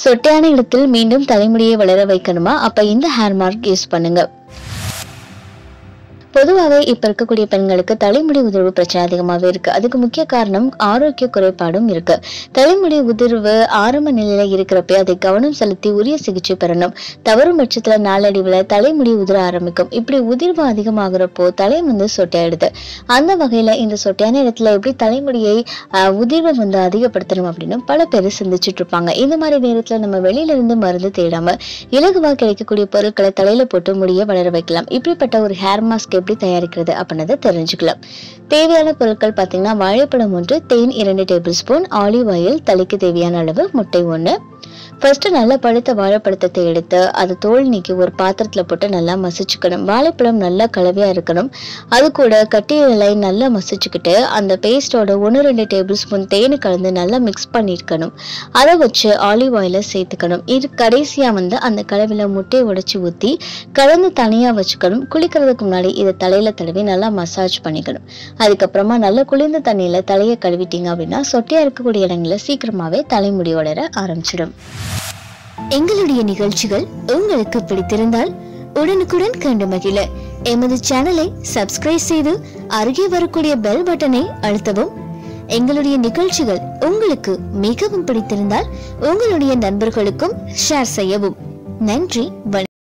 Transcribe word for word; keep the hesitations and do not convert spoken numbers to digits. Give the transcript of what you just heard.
சொட்டையான இடத்தில் மீண்டும் தலைமுடியை வளர வைக்கணுமா? அப்ப இந்த ஹேர் மாஸ்க் யூஸ் பண்ணுங்க. பொதுவாகவே இப்ப இருக்கக்கூடிய பெண்களுக்கு தலைமுடி உதிர்வு பிரச்சனை அதிகமாவே இருக்கு. அதுக்கு முக்கிய காரணம் ஆரோக்கிய குறைபாடும் இருக்கு. தலைமுடி உதிர்வு ஆரம்ப நிலையில இருக்கிறப்ப அதை கவனம் செலுத்தி உரிய சிகிச்சை பெறணும். தவறும் பட்சத்துல நாளடைவுல தலைமுடி உதிர ஆரம்பிக்கும். இப்படி உதிர்வு அதிகமாகிறப்போ தலை வந்து சொட்டையாயிடுது. அந்த வகையில இந்த சொட்டையான இடத்துல எப்படி தலைமுடியை அஹ் உதிர்வை வந்து அதிகப்படுத்தணும் அப்படின்னு பல பேர் சிந்திச்சுட்டு இருப்பாங்க. இந்த மாதிரி நேரத்துல நம்ம வெளியில இருந்து மருந்து தேடாம இலகுவா கிடைக்கக்கூடிய பொருட்களை தலையில போட்டு முடிய வளர வைக்கலாம். இப்படிப்பட்ட ஒரு ஹேர் மாஸ்க் எப்படி தயாரிக்கிறது அப்படின்றத தெரிஞ்சுக்கலாம். தேவையான பொருட்கள் பாத்தீங்கன்னா வாழைப்பழம் ஒன்று, தேன் இரண்டு டேபிள் ஸ்பூன், ஆலிவ் ஆயில், தலைக்கு தேவையான அளவு, முட்டை ஒண்ணு. ஃபர்ஸ்ட் நல்லா பழுத்த வாழைப்பழத்தை எடுத்து அதை தோல் நீக்கி ஒரு பாத்திரத்துல போட்டு நல்லா மசிச்சுக்கணும். வாழைப்பழம் நல்லா கலவையா இருக்கணும். அது கூட கட்டிகளை நல்லா மசிச்சுக்கிட்டு அந்த பேஸ்டோட ஒன்று ரெண்டு டேபிள் ஸ்பூன் தேனு கலந்து நல்லா மிக்ஸ் பண்ணிருக்கணும். அதை வச்சு ஆலிவ் ஆயில சேர்த்துக்கணும். இது கடைசியா வந்து அந்த கலவையில முட்டையை உடைச்சு ஊத்தி கலந்து தனியா வச்சுக்கணும். குளிக்கிறதுக்கு முன்னாடி இதை தலையில தடவி நல்லா மசாஜ் பண்ணிக்கணும். அதுக்கப்புறமா நல்லா குளிர்ந்த தண்ணியில தலையை கழுவிட்டீங்க அப்படின்னா சொட்டையா இருக்கக்கூடிய இடங்கள்ல சீக்கிரமாவே தலைமுடி வளர ஆரம்பிச்சிடும். எங்களுடைய நிகழ்ச்சிகள் உங்களுக்கு பிடித்திருந்தால் உடனுக்குடன் கண்டு மகிழ எமது சேனலை சப்ஸ்கிரைப் செய்து அருகே வரக்கூடிய பெல் பட்டனை அழுத்தவும். எங்களுடைய நிகழ்ச்சிகள் உங்களுக்கு மிகவும் பிடித்திருந்தால் உங்களுடைய நண்பர்களுக்கும் ஷேர் செய்யவும். நன்றி.